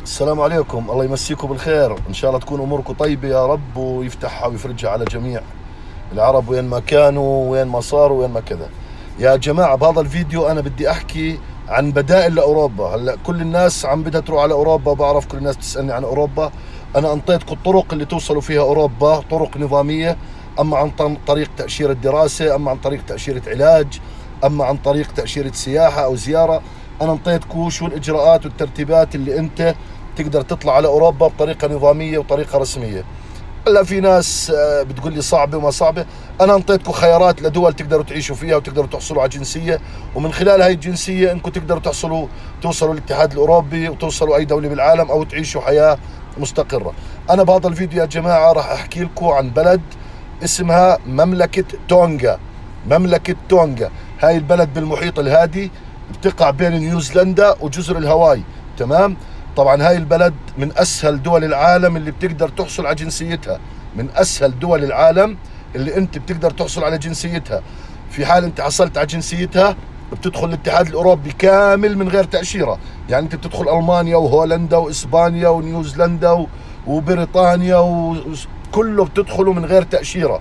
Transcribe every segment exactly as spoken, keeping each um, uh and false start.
السلام عليكم، الله يمسيكم بالخير. إن شاء الله تكون أموركم طيبة يا رب، ويفتحها ويفرجها على جميع العرب وين ما كانوا وين ما صاروا وين ما كذا. يا جماعة، بهذا الفيديو أنا بدي أحكي عن بدائل لأوروبا. هلا كل الناس عم بدها تروح على أوروبا، بعرف كل الناس تسألني عن أوروبا. أنا أنطيتكم الطرق اللي توصلوا فيها أوروبا، طرق نظامية، أما عن طريق تأشيرة دراسة، أما عن طريق تأشيرة علاج، أما عن طريق تأشيرة سياحة أو زيارة. أنا أنطيتكم شو الإجراءات والترتيبات اللي أنت تقدر تطلع على أوروبا بطريقة نظامية وطريقة رسمية. هلا في ناس بتقول لي صعبة وما صعبة. أنا أنطيتكم خيارات لدول تقدروا تعيشوا فيها وتقدروا تحصلوا على جنسية، ومن خلال هاي الجنسية إنكم تقدروا تحصلوا توصلوا للاتحاد الأوروبي وتوصلوا أي دولة بالعالم أو تعيشوا حياة مستقرة. أنا بهذا الفيديو يا جماعة راح أحكي لكم عن بلد اسمها مملكة تونغا. مملكة تونغا هاي البلد بالمحيط الهادي، بتقع بين نيوزيلندا وجزر الهواي. تمام. طبعا هاي البلد من اسهل دول العالم اللي بتقدر تحصل على جنسيتها، من اسهل دول العالم اللي انت بتقدر تحصل على جنسيتها. في حال انت حصلت على جنسيتها بتدخل الاتحاد الاوروبي كامل من غير تأشيرة. يعني انت بتدخل المانيا وهولندا واسبانيا ونيوزيلندا وبريطانيا وكله بتدخله من غير تأشيرة.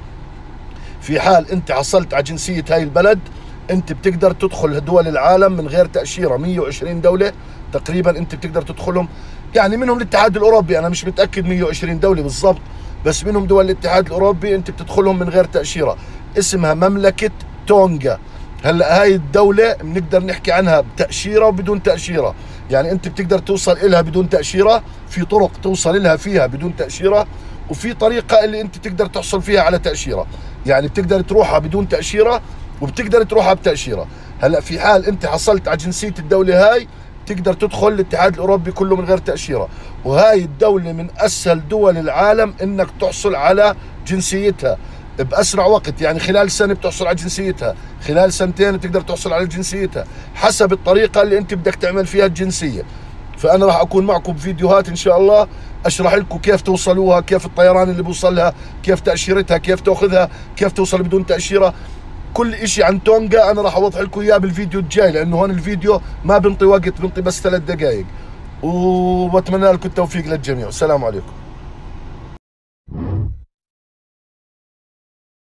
في حال انت حصلت على جنسية هاي البلد انت بتقدر تدخل دول العالم من غير تأشيرة. مية وعشرين دولة تقريبا انت بتقدر تدخلهم، يعني منهم الاتحاد الاوروبي. انا مش متأكد مية وعشرين دولة بالضبط، بس منهم دول الاتحاد الاوروبي انت بتدخلهم من غير تأشيرة. اسمها مملكة تونغا. هلا هاي الدولة بنقدر نحكي عنها بتأشيرة وبدون تأشيرة. يعني انت بتقدر توصل إلها بدون تأشيرة، في طرق توصل إلها فيها بدون تأشيرة، وفي طريقة اللي انت تقدر تحصل فيها على تأشيرة. يعني بتقدر تروحها بدون تأشيرة وبتقدر تروحها بتأشيرة. هلا في حال انت حصلت على جنسية الدولة هاي تقدر تدخل الاتحاد الاوروبي كله من غير تأشيرة. وهاي الدولة من اسهل دول العالم انك تحصل على جنسيتها باسرع وقت. يعني خلال سنة بتحصل على جنسيتها، خلال سنتين بتقدر تحصل على جنسيتها، حسب الطريقة اللي انت بدك تعمل فيها الجنسية. فانا راح اكون معكم بفيديوهات ان شاء الله اشرح لكم كيف توصلوها، كيف الطيران اللي بوصلها، كيف تأشيرتها، كيف تاخذها، كيف توصل بدون تأشيرة. كل اشي عن تونغا انا راح اوضح لكم اياه بالفيديو الجاي، لانه هون الفيديو ما بنطي وقت، بنطي بس ثلاث دقائق. وبتمنى لكم التوفيق للجميع. السلام عليكم.